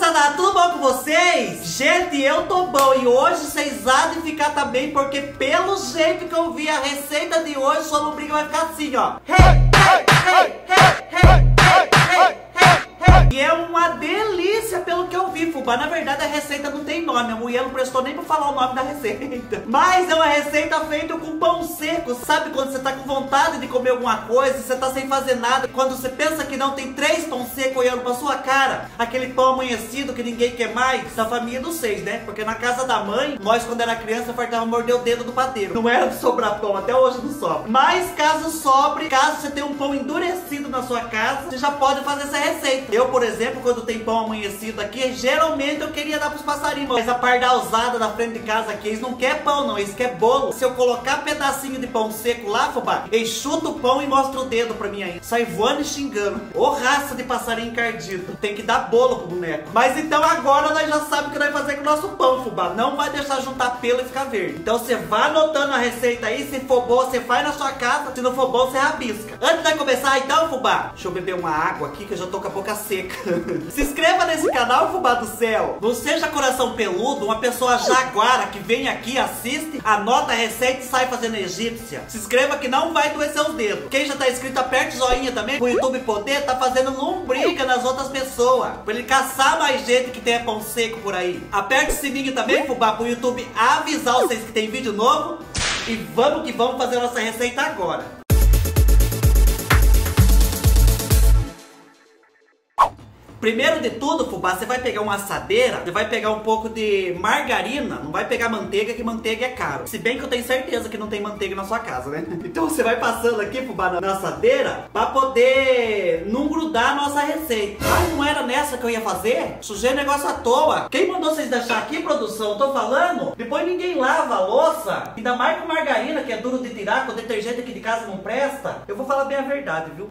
moçada, tudo bom com vocês? Gente, eu tô bom e hoje vocês há de ficar também, porque pelo jeito que eu vi a receita de hoje, sua lombriga vai ficar assim, ó. E é uma delícia pelo que eu vi, fubá. Na verdade a receita não tem nome, a mulher não prestou nem pra falar o nome da receita. Mas é uma receita feita com pão seco. Sabe quando você tá com vontade de comer alguma coisa, você tá sem fazer nada, quando você pensa que não, tem 3 pão secos olhando pra sua cara, aquele pão amanhecido que ninguém quer mais, da família dos 6, né? Porque na casa da mãe, nós quando era criança, fartava morder o dedo do padeiro. Não era de sobrar pão, até hoje não sobra. Mas caso sobre, caso você tenha um pão endurecido na sua casa, você já pode fazer essa receita. Eu, por exemplo, quando tem pão amanhecido aqui, geralmente eu queria dar pros passarinhos, mas a pardalzada da frente de casa aqui, eles não querem pão não, eles querem bolo. Se eu colocar pedacinho de pão seco lá, fubá, eles chutam o pão e mostram o dedo pra mim aí, sai voando e xingando. Ô raça de passarinho encardido, tem que dar bolo pro boneco. Mas então agora nós já sabemos o que nós vamos fazer com o nosso pão, fubá. Não vai deixar juntar pelo e ficar verde. Então você vai anotando a receita aí, se for boa você faz na sua casa, se não for bom você rabisca. Antes de começar então, fubá, deixa eu beber uma água aqui que eu já tô com a boca seca. Se inscreva nesse canal, fubá do céu. Não seja coração peludo, uma pessoa jaguara que vem aqui, assiste, anota a receita e sai fazendo egípcia. Se inscreva que não vai doer seus dedos. Quem já tá inscrito, aperte o joinha também, pro YouTube poder tá fazendo lombriga nas outras pessoas, pra ele caçar mais gente que tenha pão seco por aí. Aperte o sininho também, fubá, pro YouTube avisar vocês que tem vídeo novo. E vamos que vamos fazer a nossa receita agora. Primeiro de tudo, fubá, você vai pegar uma assadeira, você vai pegar um pouco de margarina, não vai pegar manteiga, que manteiga é caro. Se bem que eu tenho certeza que não tem manteiga na sua casa, né? Então você vai passando aqui, fubá, na assadeira, pra poder não grudar a nossa receita. Mas não era nessa que eu ia fazer? Sujei negócio à toa. Quem mandou vocês deixar aqui, produção? Eu tô falando? Depois ninguém lava a louça, ainda mais com margarina, que é duro de tirar, com o detergente aqui de casa não presta. Eu vou falar bem a verdade, viu?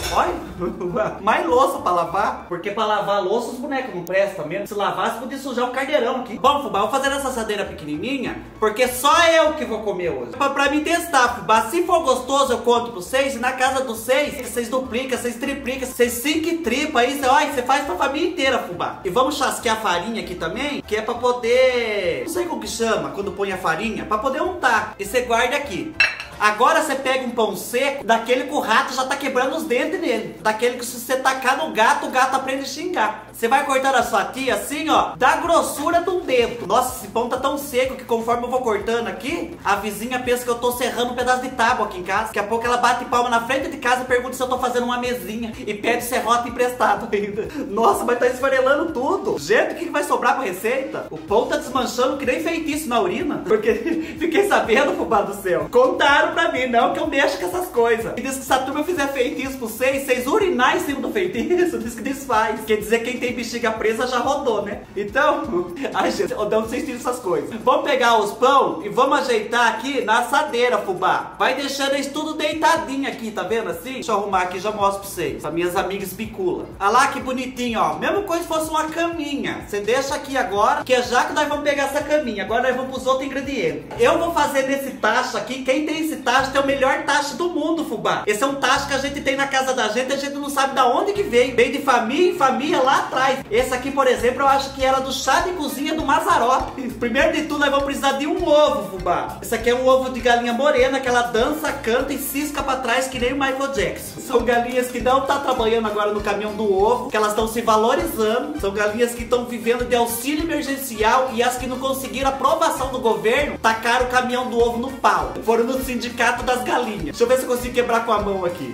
Olha, mais louça pra lavar, porque pra lavar a louça os bonecos não prestam mesmo. Se lavasse podia sujar o caldeirão aqui. Bom, fubá, eu vou fazer essa assadeira pequenininha, porque só eu que vou comer hoje. Pra mim testar, fubá, se for gostoso eu conto pra vocês, e na casa dos 6, vocês duplicam, vocês triplicam, vocês 5 tripa aí, você faz pra família inteira, fubá. E vamos chasquear a farinha aqui também, que é pra poder, não sei como que chama, quando põe a farinha, pra poder untar. E você guarda aqui. Agora você pega um pão seco, daquele que o rato já tá quebrando os dentes nele. Daquele que se você tacar no gato, o gato aprende a xingar. Você vai cortando a sua tia assim, ó, da grossura de um dedo. Nossa, esse pão tá tão seco que conforme eu vou cortando aqui, a vizinha pensa que eu tô serrando um pedaço de tábua aqui em casa. Daqui a pouco ela bate palma na frente de casa e pergunta se eu tô fazendo uma mesinha. E pede serrote emprestado ainda. Nossa, mas tá esfarelando tudo. Gente, o que vai sobrar pra receita? O pão tá desmanchando que nem feitiço na urina. Porque fiquei sabendo, fubá do céu. Contaram pra mim, não que eu mexo com essas coisas. E diz que se a turma fizer feitiço pra vocês urinar em cima do feitiço, diz que desfaz. Quer dizer, quem tem bexiga presa já rodou, né? Então, ai gente, eu não sei se essas coisas. Vamos pegar os pão e vamos ajeitar aqui na assadeira, fubá. Vai deixando eles tudo deitadinho aqui, tá vendo assim? Deixa eu arrumar aqui, já mostro pra vocês. Pra minhas amigas picula. Olha lá que bonitinho, ó. Mesma coisa se fosse uma caminha. Você deixa aqui agora, que já que nós vamos pegar essa caminha, agora nós vamos pros outros ingredientes. Eu vou fazer nesse tacho aqui, quem tem esse tacho tem o melhor tacho do mundo, fubá. Esse é um tacho que a gente tem na casa da gente, a gente não sabe da onde que veio. Veio de família em família lá atrás. Esse aqui, por exemplo, eu acho que era do chá de cozinha do Mazzaropi. Primeiro de tudo, nós vamos precisar de um ovo, fubá. Esse aqui é um ovo de galinha morena, que ela dança, canta e cisca pra trás que nem o Michael Jackson. São galinhas que não tá trabalhando agora no caminhão do ovo, que elas estão se valorizando. São galinhas que estão vivendo de auxílio emergencial, e as que não conseguiram aprovação do governo, tacaram o caminhão do ovo no pau. Foram no sindicato das galinhas. Deixa eu ver se eu consigo quebrar com a mão aqui.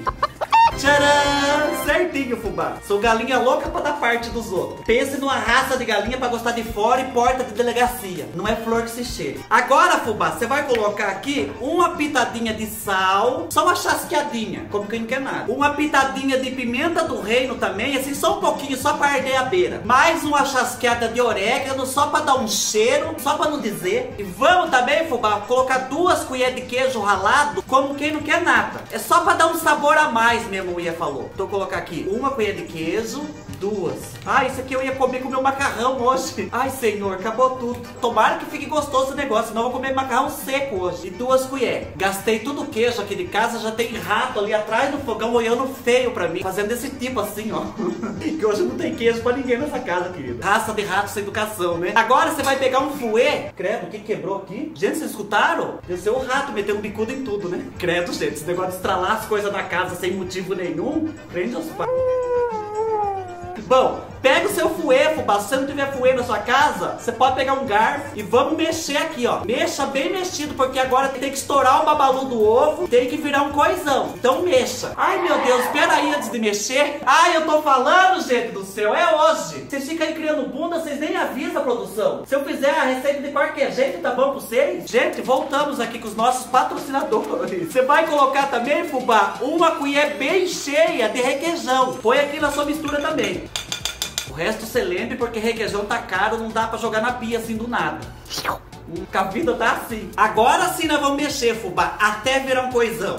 Tcharam! Certinho, fubá. Sou galinha louca pra dar parte dos outros. Pense numa raça de galinha pra gostar de fora e porta de delegacia. Não é flor que se cheira. Agora, fubá, você vai colocar aqui uma pitadinha de sal, só uma chasqueadinha, como quem não quer nada. Uma pitadinha de pimenta do reino também, assim, só um pouquinho, só pra arder a beira. Mais uma chasqueada de orégano, só pra dar um cheiro, só pra não dizer. E vamos também, fubá, colocar 2 colheres de queijo ralado, como quem não quer nada. É só pra dar um sabor a mais mesmo. Ia falou. Então vou colocar aqui 1 colher de queijo, 2. Ah, isso aqui eu ia comer com o meu macarrão hoje. Ai, senhor, acabou tudo. Tomara que fique gostoso o negócio, senão eu vou comer macarrão seco hoje. E 2 colheres. Gastei tudo o queijo aqui de casa, já tem rato ali atrás do fogão olhando feio pra mim. Fazendo desse tipo assim, ó. Que hoje não tem queijo pra ninguém nessa casa, querido. Raça de rato sem educação, né? Agora você vai pegar um fouet. Credo, o que quebrou aqui? Gente, vocês escutaram? Deve ser o rato metendo um bicudo em tudo, né? Credo, gente, esse negócio de estralar as coisas da casa sem motivo nenhum. Prende os pais. Bom, pega o seu fouet, fubá. Se você não tiver fouet na sua casa, você pode pegar um garfo e vamos mexer aqui, ó. Mexa bem mexido, porque agora tem que estourar o babalu do ovo, tem que virar um coisão. Então mexa. Ai, meu Deus, espera aí antes de mexer. Ai, eu tô falando, gente do céu, é hoje. Vocês ficam aí criando bunda, vocês nem avisam a produção. Se eu fizer a receita de qualquer jeito, tá bom pra vocês? Gente, voltamos aqui com os nossos patrocinadores. Você vai colocar também, fubá, uma colher bem cheia de requeijão. Põe aqui na sua mistura também. O resto você lembre, porque requeijão tá caro, não dá pra jogar na pia assim do nada. A vida tá assim. Agora sim nós vamos mexer, fubá, até virar um coisão.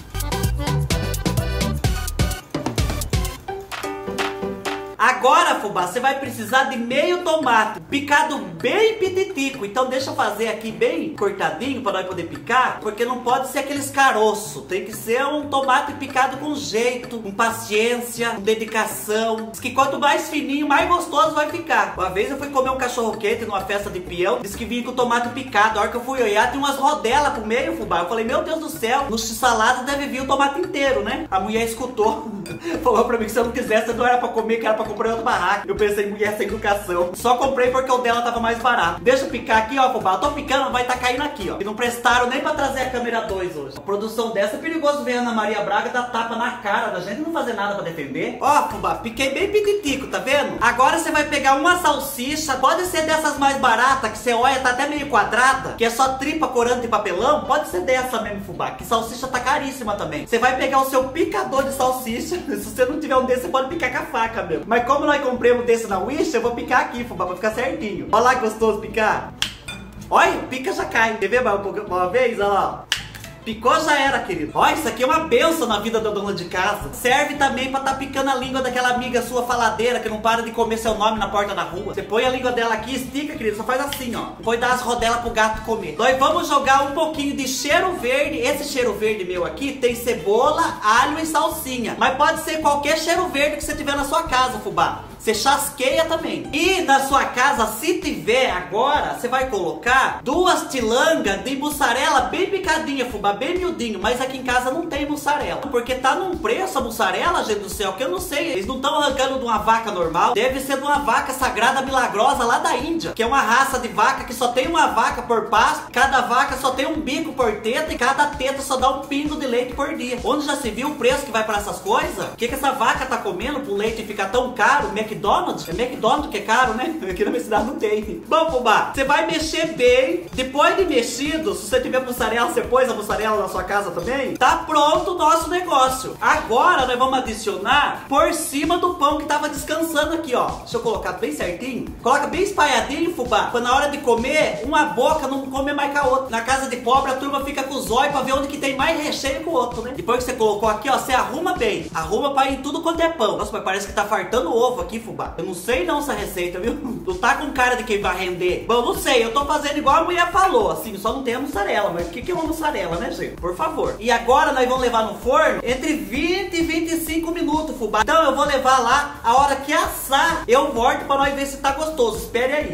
Agora, fubá, você vai precisar de meio tomate, picado bem pititico. Então deixa eu fazer aqui bem cortadinho para nós poder picar, porque não pode ser aqueles caroços. Tem que ser um tomate picado com jeito, com paciência, com dedicação. Diz que quanto mais fininho, mais gostoso vai ficar. Uma vez eu fui comer um cachorro quente numa festa de peão, disse que vinha com tomate picado. A hora que eu fui olhar, tinha umas rodelas pro meio, fubá. Eu falei, meu Deus do céu, no x-salada deve vir o tomate inteiro, né? A mulher escutou, falou pra mim que se eu não quisesse, não era pra comer, que era pra comprar outro barraco. Eu pensei, mulher sem educação. Só comprei porque o dela tava mais barato. Deixa eu picar aqui, ó, fubá. Eu tô picando, vai tá caindo aqui, ó. E não prestaram nem pra trazer a câmera 2 hoje. A produção dessa é perigoso ver a Ana Maria Braga dar tapa na cara da gente e não fazer nada pra defender. Ó, fubá, piquei bem pititico, tá vendo? Agora você vai pegar uma salsicha. Pode ser dessas mais baratas, que você olha, tá até meio quadrada, que é só tripa, corante e papelão. Pode ser dessa mesmo, fubá, que salsicha tá caríssima também. Você vai pegar o seu picador de salsicha. Se você não tiver um desse, você pode picar com a faca mesmo. Mas como nós compramos desse na Wish, eu vou picar aqui, fubá, pra ficar certinho. Olha lá que gostoso picar. Olha, pica já cai. Quer ver uma vez? Olha lá. Picou, já era, querido. Ó, isso aqui é uma benção na vida da dona de casa. Serve também pra tá picando a língua daquela amiga sua faladeira que não para de comer seu nome na porta da rua. Você põe a língua dela aqui, estica, querido, só faz assim, ó. Depois dá as rodelas pro gato comer. Nós vamos jogar um pouquinho de cheiro verde. Esse cheiro verde meu aqui tem cebola, alho e salsinha. Mas pode ser qualquer cheiro verde que você tiver na sua casa, fubá. Você chasqueia também. E na sua casa, se tiver agora, você vai colocar 2 tilangas de mussarela bem picadinha, fubá, bem miudinho. Mas aqui em casa não tem mussarela, porque tá num preço a mussarela, gente do céu, que eu não sei. Eles não estão arrancando de uma vaca normal. Deve ser de uma vaca sagrada milagrosa lá da Índia, que é uma raça de vaca que só tem uma vaca por pasto. Cada vaca só tem um bico por teta e cada teta só dá um pingo de leite por dia. Onde já se viu o preço que vai para essas coisas? O que essa vaca tá comendo pro leite ficar tão caro? McDonald's? É McDonald's que é caro, né? Aqui na minha cidade não tem. Bom, fubá, você vai mexer bem. Depois de mexido, se você tiver mussarela, você pôs a mussarela na sua casa também. Tá pronto o nosso negócio. Agora nós vamos adicionar por cima do pão que tava descansando aqui, ó. Deixa eu colocar bem certinho. Coloca bem espalhadinho, fubá, pra na hora de comer, uma boca não come mais com a outra. Na casa de pobre, a turma fica com os olhos pra ver onde que tem mais recheio com o outro, né? Depois que você colocou aqui, ó, você arruma bem. Arruma pra ir tudo quanto é pão. Nossa, mas parece que tá fartando ovo aqui, fubá. Eu não sei não essa receita, viu? Não tá com cara de quem vai render. Bom, não sei, eu tô fazendo igual a mulher falou, assim, só não tem a mussarela. Mas o que é uma mussarela, né, gente? Por favor. E agora nós vamos levar no forno entre 20 e 25 minutos, fubá. Então eu vou levar lá, a hora que assar, eu volto pra nós ver se tá gostoso. Espere aí.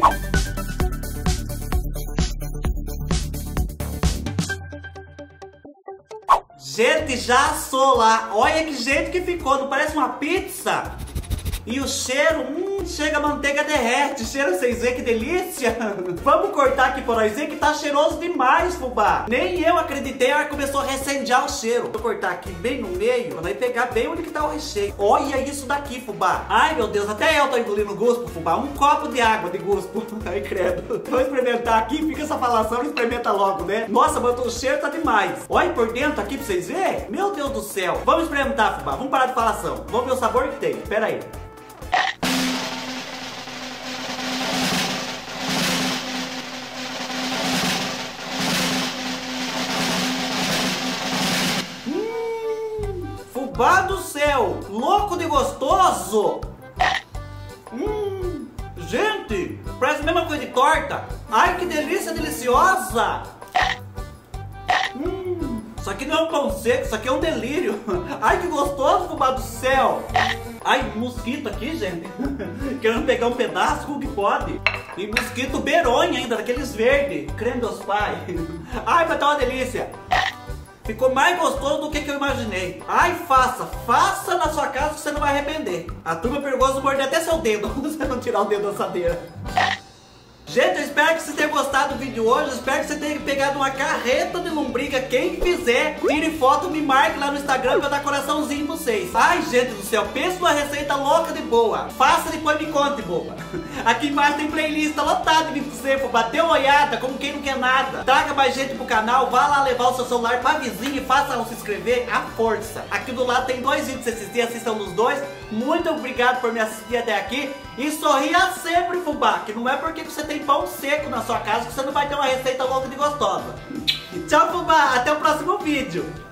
Gente, já assou lá. Olha que jeito que ficou, não parece uma pizza? E o cheiro, chega a manteiga derrete. Cheiro, vocês veem que delícia? Vamos cortar aqui pra nós ver que tá cheiroso demais, fubá. Nem eu acreditei, a hora começou a recendear o cheiro. Vou cortar aqui bem no meio, pra nós pegar bem onde que tá o recheio. Olha isso daqui, fubá. Ai, meu Deus, até eu tô engolindo guspo, fubá. Um copo de água de guspo. Ai, credo. Vou experimentar aqui, fica essa falação, experimenta logo, né? Nossa, mas o cheiro tá demais. Olha por dentro aqui pra vocês verem. Meu Deus do céu. Vamos experimentar, fubá. Vamos parar de falação. Vamos ver o sabor que tem. Pera aí. Fubá do céu, louco de gostoso. Gente, parece a mesma coisa de torta. Ai, que delícia deliciosa. Isso aqui não é um pão seco, isso aqui é um delírio. Ai, que gostoso, fubá do céu. Ai, mosquito aqui, gente. Querendo pegar um pedaço, como que pode? E mosquito beronha ainda, daqueles verdes. Creme dos pais. Ai, mas tá uma delícia. Ficou mais gostoso do que eu imaginei. Ai, faça na sua casa que você não vai arrepender. A turma perigosa morder até seu dedo, você não tirar o dedo da assadeira. Gente, eu espero que vocês tenham gostado do vídeo hoje. Eu espero que você tenha pegado uma carreta de lombriga. Quem fizer, tire foto, me marque lá no Instagram pra eu dar coraçãozinho pra vocês. Ai, gente do céu, pensa numa receita louca de boa. Faça e depois me conte, boba. Aqui embaixo tem playlist lotada de você, pô. Bateu uma olhada, como quem não quer nada. Traga mais gente pro canal, vá lá levar o seu celular pra vizinha e faça se inscrever à força. Aqui do lado tem 2 vídeos pra você assistir, assistam nos 2. Muito obrigado por me assistir até aqui. E sorria sempre, fubá, que não é porque você tem pão seco na sua casa que você não vai ter uma receita louca de gostosa. Tchau, fubá, até o próximo vídeo.